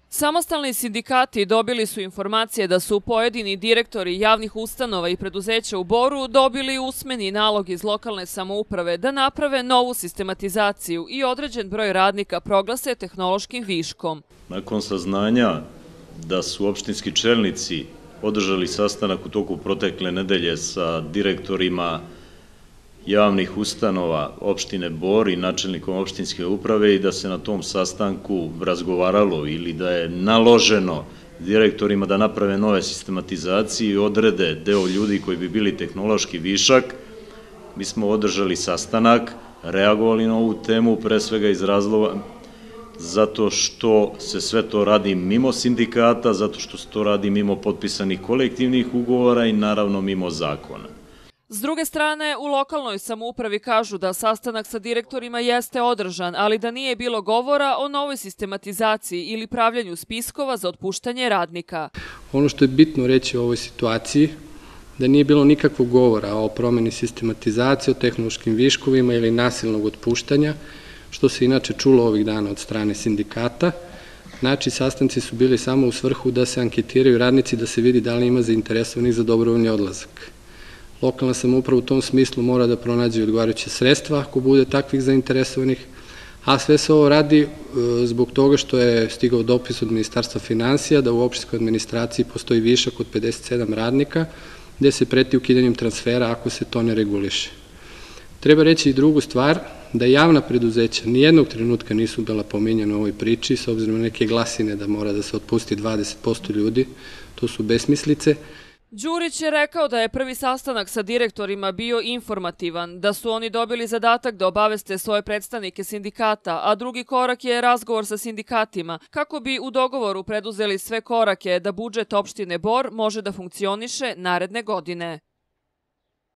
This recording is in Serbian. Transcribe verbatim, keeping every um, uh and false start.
Samostalni sindikati dobili su informacije da su pojedini direktori javnih ustanova i preduzeća u Boru dobili usmeni nalog iz lokalne samouprave da naprave novu sistematizaciju i određen broj radnika proglase tehnološkim viškom. Nakon saznanja da su opštinski čelnici održali sastanak u toku protekle nedelje sa direktorima javnih ustanova opštine Bor i načelnikom opštinske uprave i da se na tom sastanku razgovaralo ili da je naloženo direktorima da naprave nove sistematizacije i odrede deo ljudi koji bi bili tehnološki višak, mi smo održali sastanak, reagovali na ovu temu, pre svega iz razloga zato što se sve to radi mimo sindikata, zato što se to radi mimo potpisanih kolektivnih ugovora i naravno mimo zakona. S druge strane, u lokalnoj samoupravi kažu da sastanak sa direktorima jeste održan, ali da nije bilo govora o novoj sistematizaciji ili pravljenju spiskova za otpuštanje radnika. Ono što je bitno reći u ovoj situaciji, da nije bilo nikakvog govora o promeni sistematizacije, o tehnološkim viškovima ili nasilnog otpuštanja, što se inače čulo ovih dana od strane sindikata. Znači, sastanci su bili samo u svrhu da se anketiraju radnici, da se vidi da li ima zainteresovanih za dobrovoljni odlazak. Lokalna samouprava u tom smislu mora da pronađe odgovarajuće sredstva ako bude takvih zainteresovanih, a sve se ovo radi zbog toga što je stigao dopis od Ministarstva finansija da u opštinskoj administraciji postoji višak od pedeset sedam radnika, gde se preti ukidanjem transfera ako se to ne reguliše. Treba reći i drugu stvar, da javna preduzeća nijednog trenutka nisu bila pominjena u ovoj priči, s obzirom na neke glasine da mora da se otpusti dvadeset posto ljudi, to su besmislice. Đurić je rekao da je prvi sastanak sa direktorima bio informativan, da su oni dobili zadatak da obaveste svoje predstavnike sindikata, a drugi korak je razgovor sa sindikatima, kako bi u dogovoru preduzeli sve korake da budžet opštine Bor može da funkcioniše naredne godine.